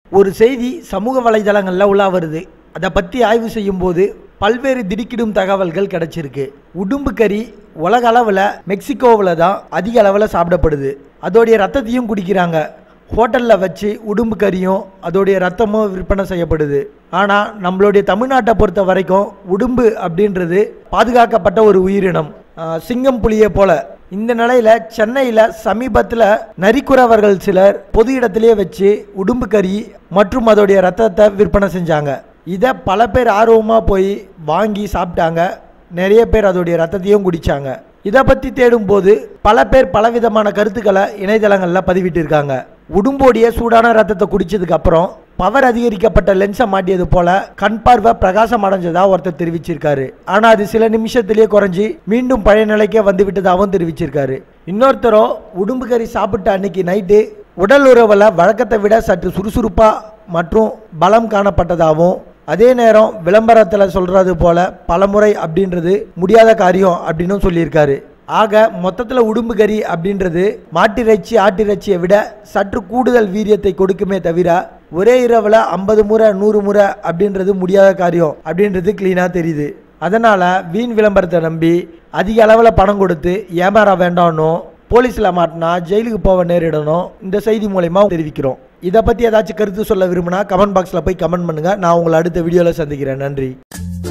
ஒரு செய்தி சமூக வலைதளங்களில் உலா வருது. அதை பற்றி ஆய்வு செய்யும்போது பல்வேறு திடுக்கிடும் தகவல்கள் கிடைச்சிருக்கு. உடும்பு கறி உலக அளவில் மெக்சிகோவில் தான் அதிக அளவில் சாப்பிடப்படுது. அதோடைய ரத்தத்தையும் குடிக்கிறாங்க. ஹோட்டலில் வச்சு உடும்பு கறியும் அதோடைய ரத்தமும் விற்பனை செய்யப்படுது. ஆனால் நம்மளுடைய தமிழ்நாட்டை பொறுத்த வரைக்கும் உடும்பு அப்படின்றது பாதுகாக்கப்பட்ட ஒரு உயிரினம், சிங்கம் புலியை போல. இந்த நிலையில் சென்னையில் சமீபத்தில் நரிக்குறவர்கள் சிலர் பொது இடத்திலே வச்சு உடும்பு கறி மற்றும் அதோடைய ரத்தத்தை விற்பனை செஞ்சாங்க. இதை பல பேர் ஆர்வமாக போய் வாங்கி சாப்பிட்டாங்க. நிறைய பேர் அதோடைய ரத்தத்தையும் குடித்தாங்க. இதை பற்றி தேடும்போது பல பேர் பலவிதமான கருத்துக்களை இணையதளங்களில் பதிவிட்டிருக்காங்க. உடும்போடைய சூடான ரத்தத்தை குடித்ததுக்கு அப்புறம் பவர் அதிகரிக்கப்பட்ட லென்ஸை மாட்டியது போல கண் பார்வை பிரகாசம் அடைஞ்சதா ஒருத்தர் தெரிவிச்சிருக்காரு. ஆனால் அது சில நிமிஷத்திலேயே குறைஞ்சி மீண்டும் பழைய நிலைக்கே வந்து விட்டதாகவும் தெரிவிச்சிருக்காரு. இன்னொருத்தரோ உடும்பு கறி சாப்பிட்ட அன்னைக்கு நைட்டு உடல் உறவில் வழக்கத்தை விட சற்று சுறுசுறுப்பாக மற்றும் பலம் காணப்பட்டதாகவும், அதே நேரம் விளம்பரத்தில் சொல்கிறது போல பலமுறை அப்படின்றது முடியாத காரியம் அப்படின்னு சொல்லியிருக்காரு. ஆக மொத்தத்தில் உடும்பு கறி அப்படின்றது மாட்டிறைச்சி ஆட்டிறைச்சியை விட சற்று கூடுதல் வீரியத்தை கொடுக்குமே தவிர ஒரே இரவில் 50 முறை 100 முறை அப்படின்றது முடியாத காரியம் அப்படின்றது கிளீனாக தெரியுது. அதனால் வீண் விளம்பரத்தை நம்பி அதிக அளவில் பணம் கொடுத்து ஏமாற வேண்டாம்னோ, போலீஸில் மாட்டினா ஜெயிலுக்கு போக நேரிடணும் இந்த செய்தி மூலமா தெரிவிக்கிறோம். இதை பற்றி ஏதாச்சும் கருத்து சொல்ல விரும்பினா கமெண்ட் பாக்ஸில் போய் கமெண்ட் பண்ணுங்கள். நான் உங்களை அடுத்த வீடியோவில் சந்திக்கிறேன். நன்றி.